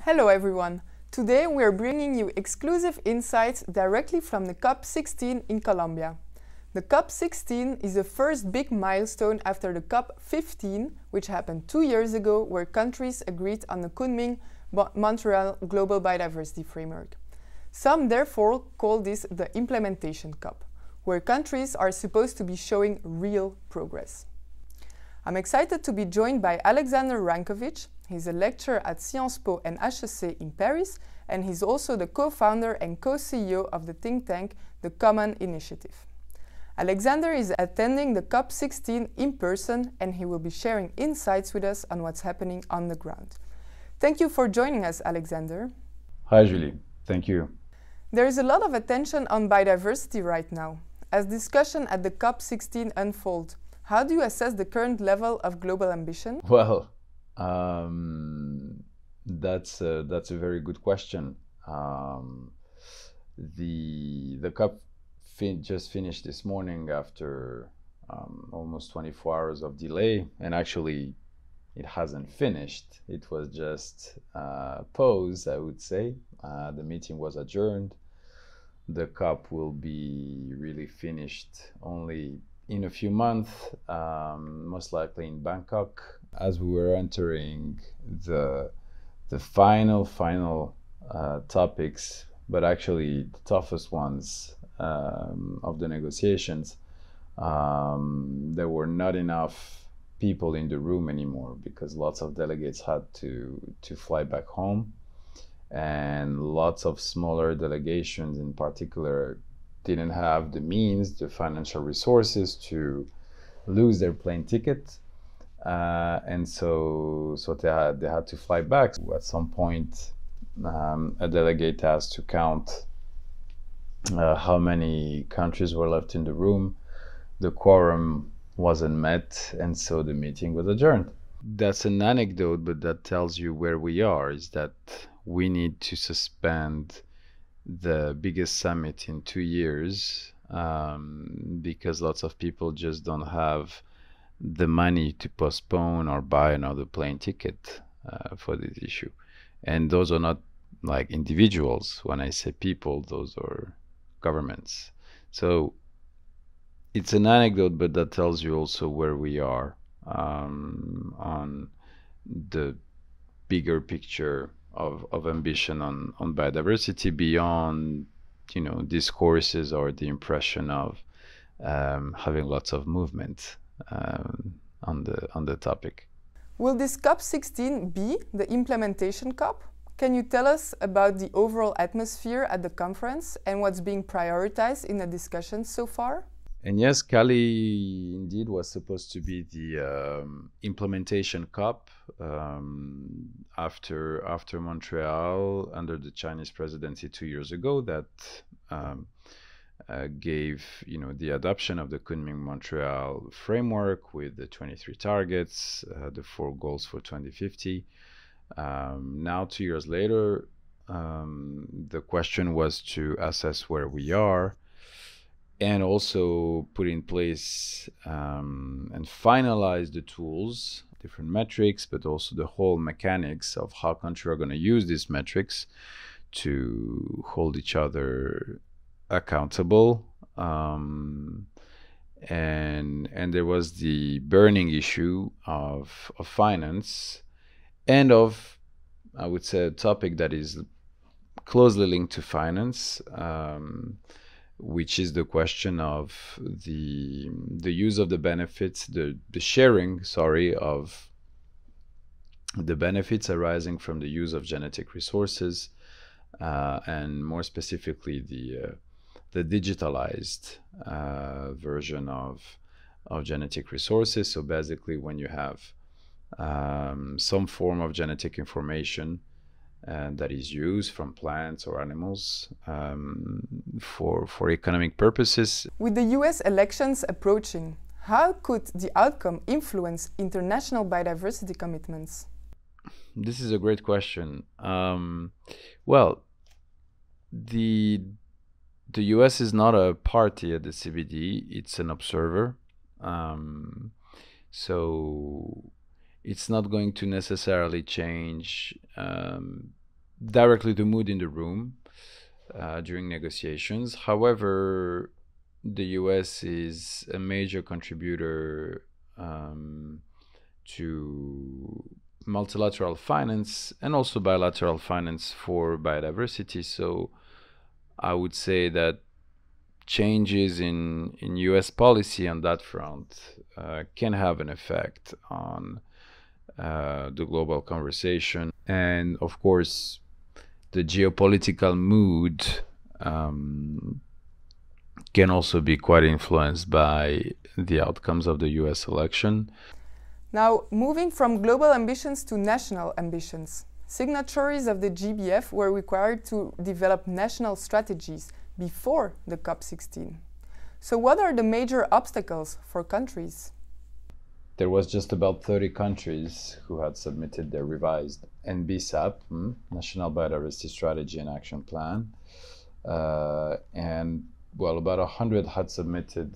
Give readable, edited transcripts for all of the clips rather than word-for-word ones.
Hello everyone! Today we are bringing you exclusive insights directly from the COP16 in Colombia. The COP16 is the first big milestone after the COP15, which happened 2 years ago, where countries agreed on the Kunming Montreal Global Biodiversity Framework. Some therefore call this the implementation COP, where countries are supposed to be showing real progress. I'm excited to be joined by Aleksandar Rankovik. He's a lecturer at Sciences Po and HEC in Paris, and he's also the co-founder and co-CEO of the think tank, the Common Initiative. Aleksandar is attending the COP16 in person, and he will be sharing insights with us on what's happening on the ground. Thank you for joining us, Aleksandar. Hi, Julie. Thank you. There is a lot of attention on biodiversity right now. As discussion at the COP16 unfolds, how do you assess the current level of global ambition? Well, that's a very good question. The COP just finished this morning after almost 24 hours of delay, and actually it hasn't finished. It was just paused, I would say. The meeting was adjourned. The COP will be really finished only in a few months, most likely in Bangkok. As we were entering the final topics, but actually the toughest ones of the negotiations, there were not enough people in the room anymore because lots of delegates had to fly back home, and lots of smaller delegations in particular didn't have the means, the financial resources to lose their plane ticket, and so they had to fly back. At some point, a delegate has to count how many countries were left in the room. The quorum wasn't met, and so the meeting was adjourned. That's an anecdote, but that tells you where we are, is that we need to suspend the biggest summit in 2 years because lots of people just don't have the money to postpone or buy another plane ticket for this issue. And those are not like individuals. When I say people, those are governments. So it's an anecdote, but that tells you also where we are on the bigger picture of ambition on biodiversity, beyond discourses or the impression of having lots of movement on the topic. Will this COP16 be the implementation COP? Can you tell us about the overall atmosphere at the conference and what's being prioritized in the discussions so far? And yes, Cali indeed was supposed to be the implementation COP after Montreal under the Chinese presidency 2 years ago, that gave the adoption of the Kunming Montreal Framework with the 23 targets, the 4 goals for 2050. Now 2 years later, the question was to assess where we are, and also put in place and finalize the tools, different metrics, but also the whole mechanics of how countries are going to use these metrics to hold each other accountable. And there was the burning issue of finance, and of, I would say, a topic that is closely linked to finance, which is the question of the use of the benefits, the sharing, of the benefits arising from the use of genetic resources, and more specifically the digitalized version of genetic resources. So basically, when you have some form of genetic information that is used from plants or animals for economic purposes. With the US elections approaching, how could the outcome influence international biodiversity commitments? This is a great question. Well, the US is not a party at the CBD, it's an observer. So it's not going to necessarily change directly the mood in the room during negotiations. However, the US is a major contributor to multilateral finance and also bilateral finance for biodiversity. So I would say that changes in US policy on that front can have an effect on the global conversation. And of course, the geopolitical mood can also be quite influenced by the outcomes of the US election. Now, moving from global ambitions to national ambitions. Signatories of the GBF were required to develop national strategies before the COP16. So what are the major obstacles for countries? There was just about 30 countries who had submitted their revised NBSAP, National Biodiversity Strategy and Action Plan. And well, about 100 had submitted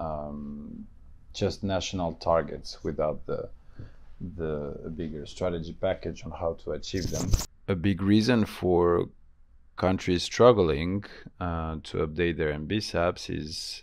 just national targets without the bigger strategy package on how to achieve them. A big reason for countries struggling to update their NBSAPs is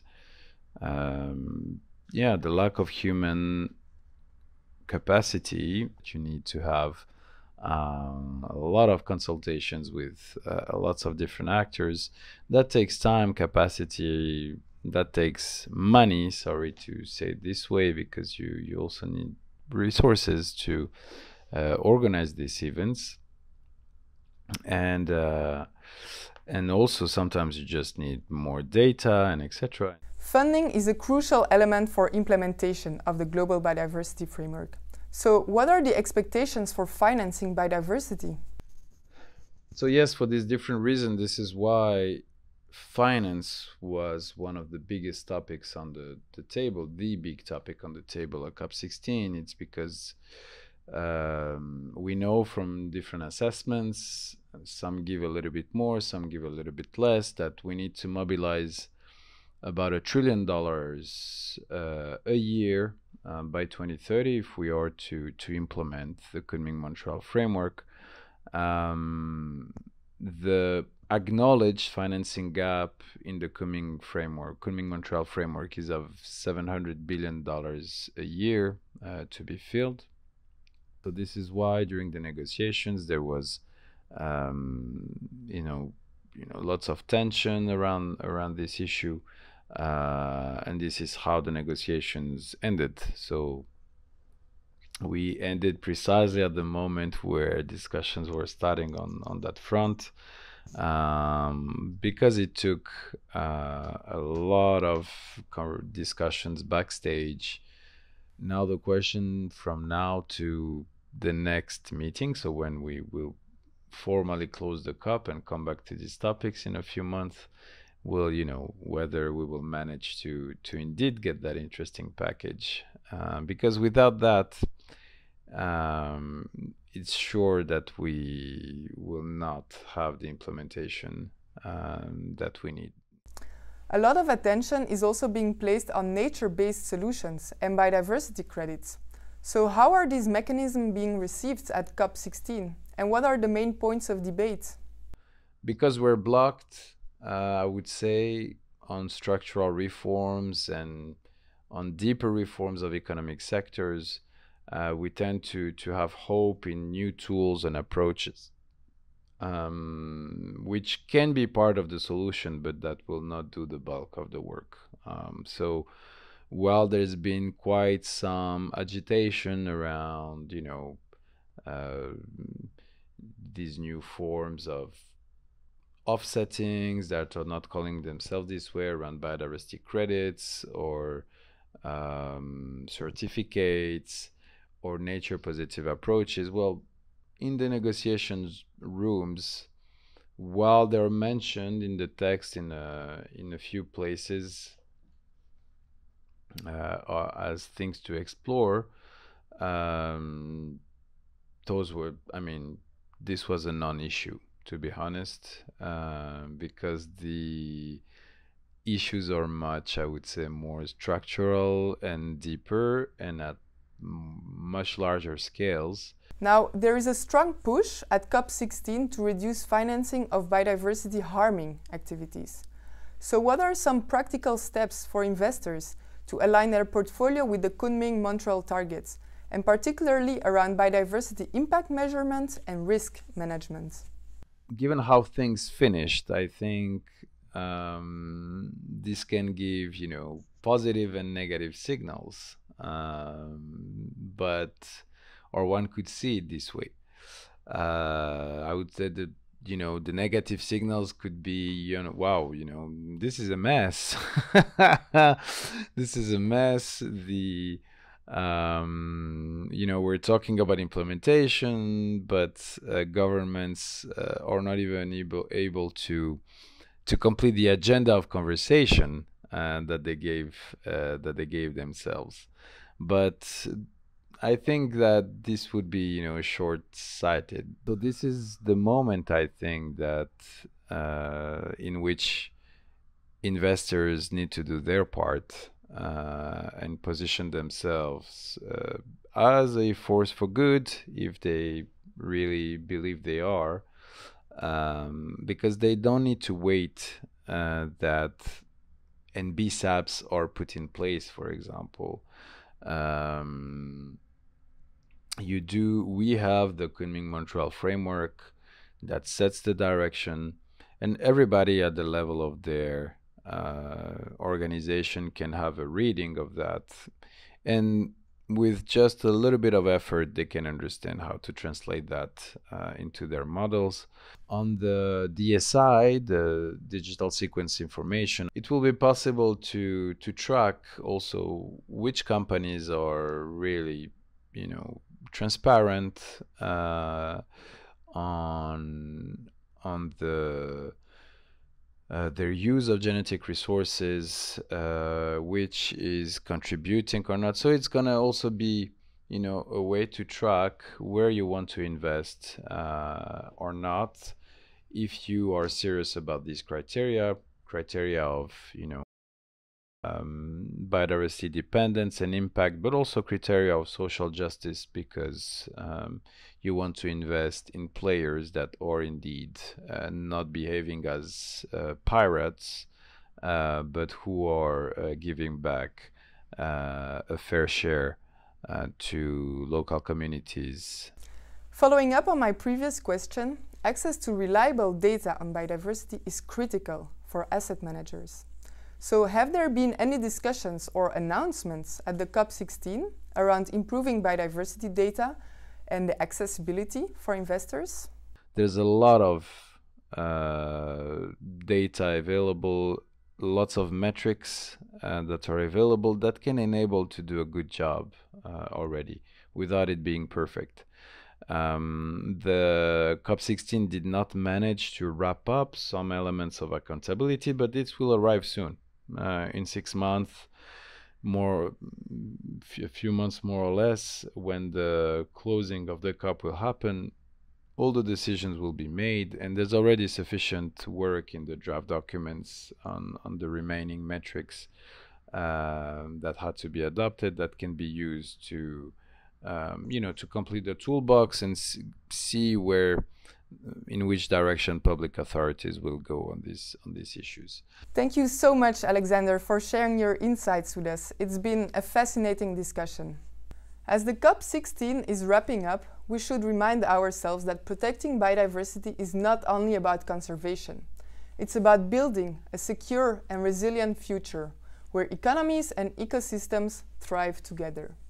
the lack of human capacity. You need to have a lot of consultations with lots of different actors. That takes time, capacity, that takes money, sorry to say it this way, because you also need resources to organize these events. And also sometimes you just need more data and etc. Funding is a crucial element for implementation of the Global Biodiversity Framework. So what are the expectations for financing biodiversity? So yes, for these different reasons, this is why finance was one of the biggest topics on the table, the big topic on the table at COP16. It's because we know from different assessments, some give a little bit more, some give a little bit less, that we need to mobilize about $1 trillion a year by 2030 if we are to implement the Kunming Montreal Framework. The acknowledged financing gap in the Kunming Montreal Framework is of $700 billion a year to be filled. So this is why during the negotiations there was lots of tension around this issue, and this is how the negotiations ended. So we ended precisely at the moment where discussions were starting on that front, because it took a lot of discussions backstage. Now the question from now to the next meeting, so when we will formally close the COP and come back to these topics in a few months, will whether we will manage to indeed get that interesting package, because without that it's sure that we will not have the implementation that we need. A lot of attention is also being placed on nature-based solutions and biodiversity credits. So how are these mechanisms being received at COP16, and what are the main points of debate? Because we're blocked, I would say, on structural reforms and on deeper reforms of economic sectors, we tend to have hope in new tools and approaches, which can be part of the solution, but that will not do the bulk of the work. So while there's been quite some agitation around, these new forms of offsettings that are not calling themselves this way, around biodiversity credits or certificates or nature positive approaches, well, in the negotiations rooms, while they're mentioned in the text in a few places as things to explore, this was a non-issue, to be honest, because the issues are much, I would say, more structural and deeper and at much larger scales. Now, there is a strong push at COP16 to reduce financing of biodiversity harming activities. So what are some practical steps for investors to align their portfolio with the Kunming Montreal targets, and particularly around biodiversity impact measurement and risk management? Given how things finished, I think this can give, positive and negative signals, or one could see it this way. I would say that, the negative signals could be, wow, this is a mess. This is a mess. We're talking about implementation, but governments are not even able to complete the agenda of conversation that they gave themselves. But I think that this would be, short-sighted. So this is the moment, I think, that in which investors need to do their part and position themselves as a force for good, if they really believe they are, because they don't need to wait that NBSAPS are put in place, for example. We have the Kunming Montreal Framework that sets the direction, and everybody at the level of their organization can have a reading of that, and with just a little bit of effort they can understand how to translate that into their models. On the DSI, the digital sequence information, it will be possible to track also which companies are really, transparent on their use of genetic resources, which is contributing or not. So it's gonna also be, a way to track where you want to invest or not, if you are serious about these criteria of, biodiversity dependence and impact, but also criteria of social justice, because you want to invest in players that are indeed not behaving as pirates, but who are giving back a fair share to local communities. Following up on my previous question, access to reliable data on biodiversity is critical for asset managers. So have there been any discussions or announcements at the COP16 around improving biodiversity data and the accessibility for investors? There's a lot of data available, lots of metrics that are available that can enable to do a good job already, without it being perfect. The COP16 did not manage to wrap up some elements of accountability, but it will arrive soon. In 6 months, a few months more or less, when the closing of the COP will happen, all the decisions will be made, and there's already sufficient work in the draft documents on the remaining metrics that had to be adopted, that can be used to to complete the toolbox and see in which direction public authorities will go on these issues. Thank you so much, Aleksandar, for sharing your insights with us. It's been a fascinating discussion. As the COP16 is wrapping up, we should remind ourselves that protecting biodiversity is not only about conservation. It's about building a secure and resilient future where economies and ecosystems thrive together.